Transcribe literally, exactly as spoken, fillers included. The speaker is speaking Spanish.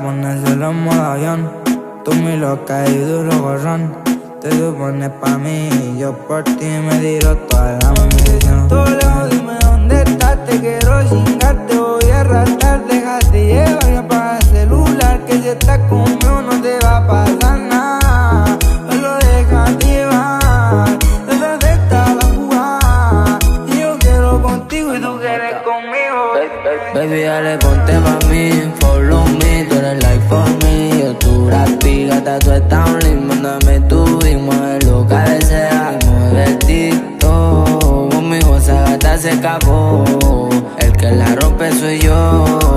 ponérselo en modo avión. Tú muy loca y duro gorrón. Te supones pa' mí y yo por ti me tiro toda la munición. Todo lejos, dime dónde estás, te quiero chingar, te voy a arrastrar. Déjate llevar y apaga el celular, que si estás conmigo no te va a pasar nada. Solo déjate llevar, detrás de esta la jugada. Y yo quiero contigo y tú quieres conmigo. Baby, dale, ponte pa' mí, follow me, tú eres like for me. Yo tu rapi, gata, tú estás un link, mándame tu y mueve lo que desea. Mueve el TikTok, conmigo esa gata se escapó. El que la rompe soy yo.